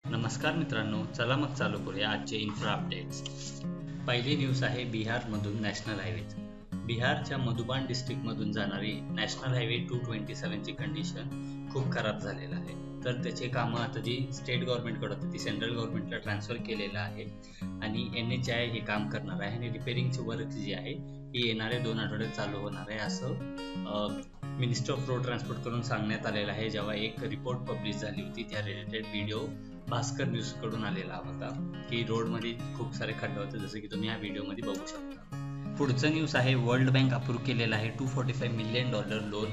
नमस्कार मित्रांनो, चला मग चालू करूया आजचे इन्फ्रा अपडेट्स। पहिली न्यूज आहे बिहारमधून नॅशनल हायवे। बिहारच्या मधुबान डिस्ट्रिक्टमधून जाणारी नॅशनल हायवे 227 ची कंडिशन खूप खराब झालेला आहे। तर त्याचे कामं आता जी स्टेट गव्हर्नमेंटकडे होती ती सेंट्रल गव्हर्नमेंटला ट्रान्सफर केलेलं आहे आणि NHAI हे काम करणार आहे आणि रिपेअरिंगची वर्क जी आहे ही येणाऱ्या 2 आठवड्यात चालू होणार आहे असं मिनिस्टर ऑफ रोड ट्रान्सपोर्ट कडून सांगण्यात आलेलं आहे। जेव्हा एक रिपोर्ट पब्लिश झाली होती त्या रिलेटेड व्हिडिओ भास्कर न्यूज कडून आलेला होता की रोड मध्ये खूप सारे खड्डे होते, जसं की तुम्ही या व्हिडिओ मध्ये बघू शकता। पुढचं न्यूज आहे वर्ल्ड बँक अप्रूव्ह केलेला आहे $245 मिलियन लोन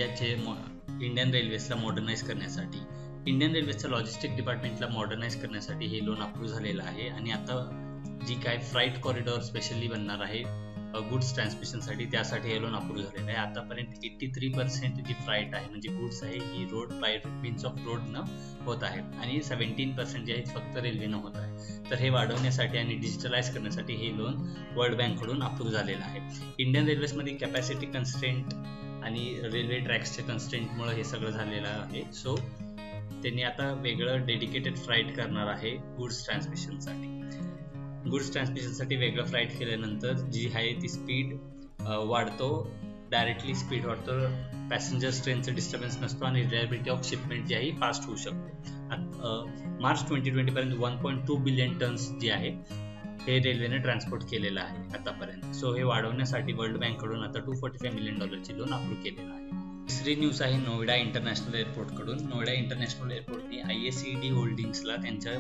इंडियन रेल्वेजला मॉडर्नाइज करण्यासाठी। इंडियन रेल्वेच्या लॉजिस्टिक डिपार्टमेंटला मॉडर्नाइज करण्यासाठी हे लोन अप्रूव्ह झालेलं आहे आणि आता जी काय फ्राईट कॉरिडॉर स्पेशली बनणार आहे गुड्स ट्रान्समिशनसाठी त्यासाठी हे लोन अप्रूव्ह झालेलं आहे। आतापर्यंत 83% जी फ्राईट आहे म्हणजे गुड्स आहे ही रोड बाय मीन्स ऑफ रोडनं होत आहे आणि 17% जे आहे फक्त रेल्वेनं होत आहे। तर हे वाढवण्यासाठी आणि डिजिटलाइज करण्यासाठी हे लोन वर्ल्ड बँककडून अप्रूव्ह झालेलं आहे। इंडियन रेल्वेजमध्ये कॅपॅसिटी कन्स्ट्रेंट आणि रेल्वे ट्रॅक्सचे कन्स्ट्रेंटमुळे हे सगळं झालेलं आहे। सो त्यांनी आता वेगळं डेडिकेटेड फ्लाईट करणार आहे गुड्स ट्रान्समिशनसाठी। गुड्स ट्रान्समिशनसाठी वेगळं फ्लाईट केल्यानंतर जी आहे ती स्पीड वाढतो, डायरेक्टली स्पीड वाढतो, पॅसेंजर्स ट्रेनचं डिस्टर्बन्स नसतो आणि रिलायबिलिटी ऑफ शिपमेंट जी आहे फास्ट होऊ शकते। मार्च 2020 पर्यंत 1.2 बिलियन टन्स जे आहे हे रेल्वेने ट्रान्सपोर्ट केलेलं आहे आतापर्यंत। सो हे वाढवण्यासाठी वर्ल्ड बँककडून आता $245 मिलियन लोन अप्रूव्ह केलेलं आहे। तिसरी न्यूज आहे नोएडा इंटरनॅशनल एअरपोर्टकडून। नोएडा इंटरनॅशनल एअरपोर्टने IACD होल्डिंग्सला त्यांच्या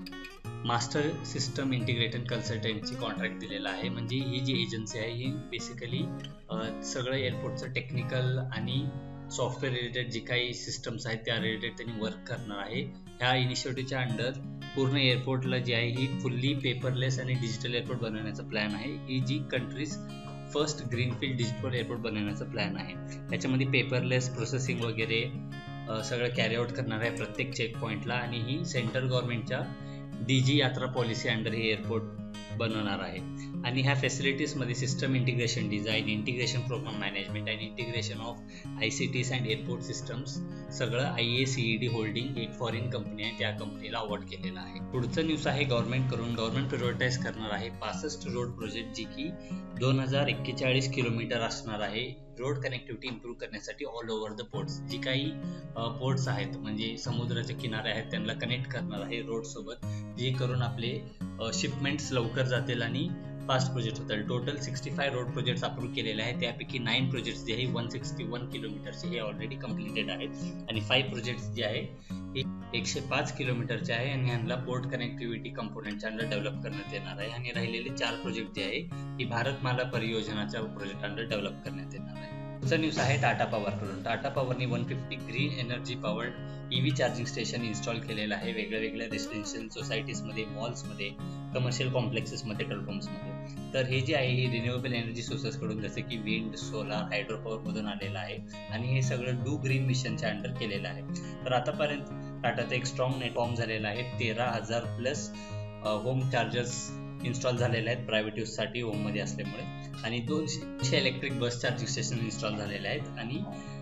मास्टर सिस्टम इंटिग्रेटेड कन्सल्टंटची कॉन्ट्रॅक्ट दिलेला आहे। म्हणजे ही जी एजन्सी आहे ही बेसिकली सगळं एअरपोर्टचं टेक्निकल आणि सॉफ्टवेअर रिलेटेड जी काही सिस्टम्स आहेत त्या रिलेटेड त्यांनी वर्क करणार आहे। ह्या इनिशिएटिव्हच्या अंडर पूर्ण एअरपोर्टला जी आहे ही फुल्ली पेपरलेस आणि डिजिटल एअरपोर्ट बनवण्याचा प्लॅन आहे। ही जी countries first greenfield digital airport बनवण्याचा प्लॅन आहे। त्याच्यामध्ये पेपरलेस प्रोसेसिंग वगैरे सगळं कॅरी आउट करणार आहे प्रत्येक चेक पॉईंटला आणि ही सेंट्रल गव्हर्नमेंटच्या DG यात्रा पॉलिसी अंडर हे एअरपोर्ट बनवणार आहे। आणि ह्या फॅसिलिटीजमध्ये system integration design, integration program management आणि integration of ICTs and airport systems सगळं IACD होल्डिंग एक फॉरेन कंपनी आहे त्या कंपनीला अवॉर्ड केलेला आहे। पुढचं न्यूज आहे गव्हर्नमेंट प्रायोरिटाईज करणार आहे 65 रोड प्रोजेक्ट जी की 2041 किलोमीटर असणार आहे। रोड कनेक्टिव्हिटी इम्प्रूव्ह करण्यासाठी ऑल ओव्हर द पोर्ट्स जी काही पोर्ट्स आहेत म्हणजे समुद्राचे किनारे आहेत त्यांना कनेक्ट करणार आहे रोड सोबत, जे करून आपले शिपमेंट्स लवकर जातील आणि फास्ट प्रोजेक्ट होतील। टोटल 65 रोड प्रोजेक्ट्स अप्रूव्ह केलेले आहेत, त्यापैकी 9 प्रोजेक्ट्स जे आहे 161 किलोमीटरचे हे ऑलरेडी कम्प्लिटेड आहेत आणि 5 प्रोजेक्ट्स जे आहे हे 105 किलोमीटरचे आहे आणि यांना पोर्ट कनेक्टिव्हिटी कंपोनेंटच्या अंडर डेव्हलप करण्यात येणार आहे। आणि राहिलेले 4 प्रोजेक्ट जे आहे ही भारतमाला परियोजनाच्या प्रोजेक्ट अंडर डेव्हलप करण्यात येणार आहे। पुढचा न्यूज आहे टाटा पॉवरकडून। टाटा पॉवरने 150 green energy powered EV charging station install केलेलं आहे वेगळ्या रेसिडेन्शियल सोसायटीजमध्ये, मॉल्समध्ये, कमर्शियल कॉम्प्लेक्सेसमध्ये, पेट्रोल तर हे जे आहे हे रिन्युएबल एनर्जी सोर्सेस कडून जसे की विंड, सोलार, हायड्रो पॉवर मधून आलेलं आहे आणि हे सगळं डू ग्रीन मिशनच्या अंडर केलेलं आहे। तर आतापर्यंत टाटाचा एक स्ट्रॉंग नेट फॉर्म झालेला आहे। 13,000 प्लस होम चार्जर्स इन्स्टॉल झालेले आहेत प्रायव्हेट यूज साठी होम मध्ये असल्यामुळे आणि 200 electric bus charging station install झालेले आहेत आणि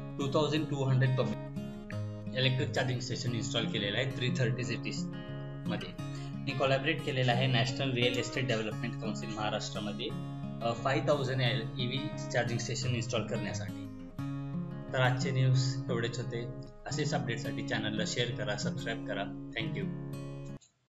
2200 public electric charging station install केलेले आहेत 330 सिटीज मध्ये। आणि कोलॅबरेट केलेला आहे national real estate development council महाराष्ट्रामध्ये 5000 EV चार्जिंग स्टेशन इन्स्टॉल करण्यासाठी। तर आजचे न्यूज एवढेच होते। असेच अपडेटसाठी चॅनलला शेअर करा, सबस्क्राईब करा। थँक्यू।